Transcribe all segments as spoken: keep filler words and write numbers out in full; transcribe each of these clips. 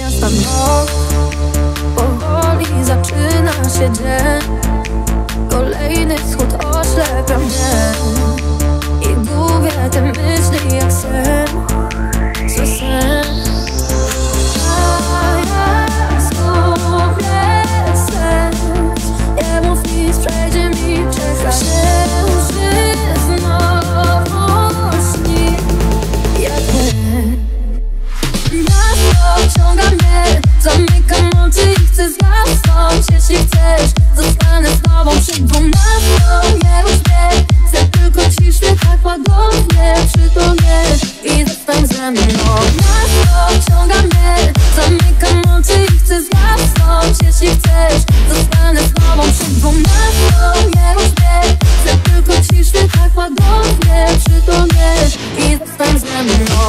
miasta noc. Powoli zaczyna się dzień. Kolejny wschód oślepia mnie i gubię te myśli jak sen. Co sen? A ja zgubię sens. Nie mów nic, przejdzie mi, czeka się. Znowu śni jak my. Miasto ciąga mnie, zamykam oczy i chcę zasnąć. Jeśli chcesz, zostanę z tobą przed dwunastą. Nie rusz mnie, chcę tylko ciszy, tak łagodnie przytulnie i zostań ze mną. Miasto ciąga mnie, zamykam oczy i chcę zasnąć. Jeśli chcesz, zostanę z tobą przed dwunastą. Nie rusz mnie, chcę tylko ciszy, tak łagodnie przytulnie i zostań ze mną.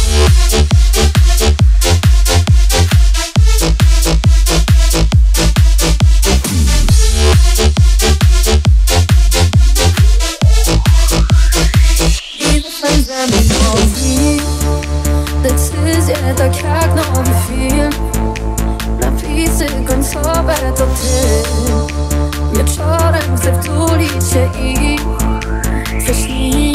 Decyzje tak jak nowy film. Napisy końcowe to ty. Wieczorem chcę wtulić się i chcę śnić.